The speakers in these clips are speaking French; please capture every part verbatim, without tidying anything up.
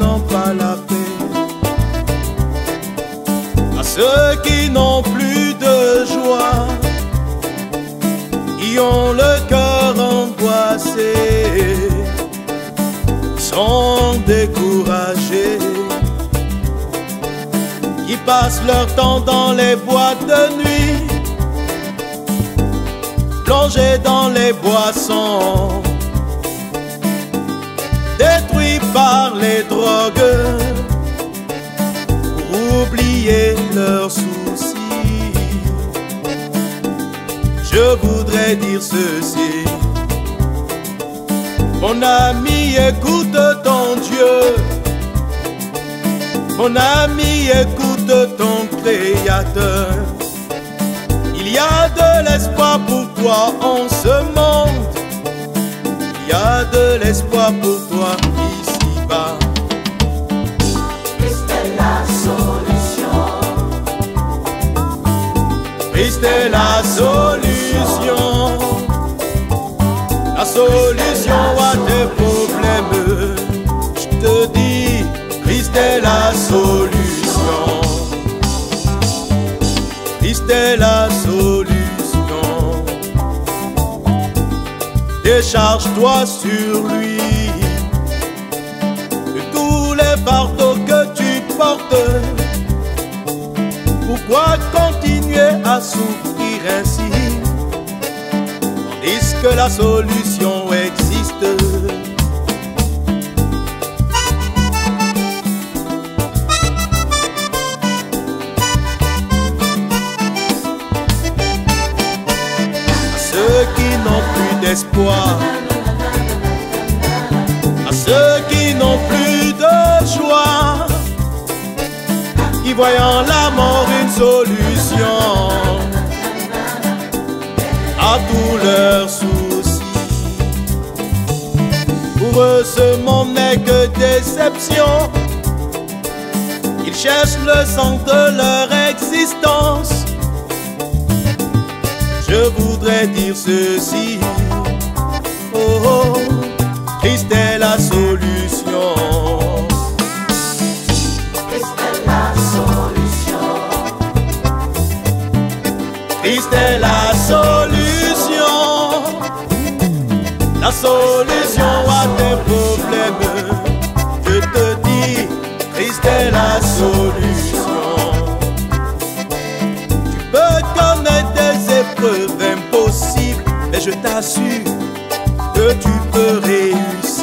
n'ont pas la paix, à ceux qui n'ont plus de joie, qui ont le cœur angoissé, sont découragés, qui passent leur temps dans les boîtes de nuit, plongés dans les boissons, détruits par les drogues, pour oublier leurs soucis. Je voudrais dire ceci: mon ami, écoute ton Dieu. Mon ami, écoute ton Créateur. Il y a de l'espoir pour toi en ce monde. Il y a de l'espoir pour toi ici-bas. Christ est la solution. Christ est la solution. La solution à tes problèmes. Je te dis, Christ est la solution. Christ est la solution. Décharge-toi sur lui de tous les fardeaux que tu portes. Pourquoi continuer à souffrir ainsi, tandis que la solution existe? Ceux qui n'ont plus d'espoir, à ceux qui n'ont plus de joie, qui voient en la mort une solution à tous leurs soucis. Pour eux ce monde n'est que déception. Ils cherchent le sens de leur existence. Je voudrais dire ceci: oh, oh, Christ est la solution. Christ est la solution. Christ est la solution. La solution à tes problèmes. Je te dis, Christ est la solution. Tu peux connaître des épreuves impossibles, mais je t'assure que tu peux réussir.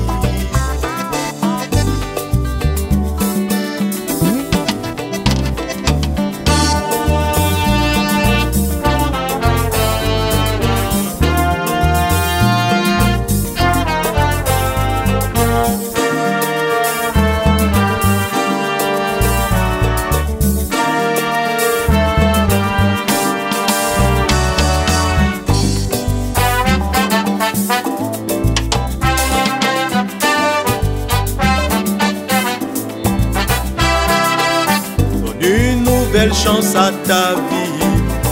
Une nouvelle chance à ta vie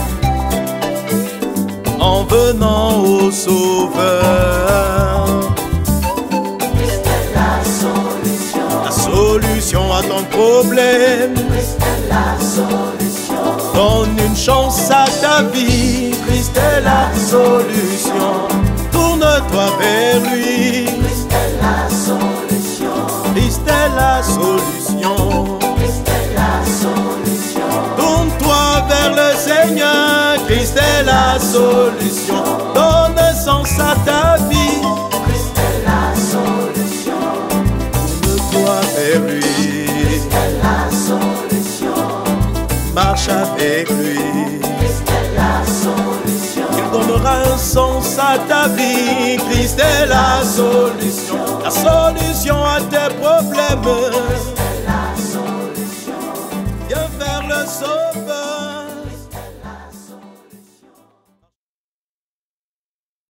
en venant au Sauveur. Christ est la solution. La solution à ton problème. Christ est la solution. Donne une chance à ta vie. Christ est la solution. Tourne-toi vers lui. Christ est la solution. Christ est la solution. Christ est la solution. Tourne-toi vers le Seigneur. Christ est la solution. Donne sens à ta vie. Christ est la solution. Tourne-toi vers lui. Christ est la solution. Marche avec lui. Christ est la solution. Il donnera un sens à ta vie. Christ est la solution. La solution à tes problèmes.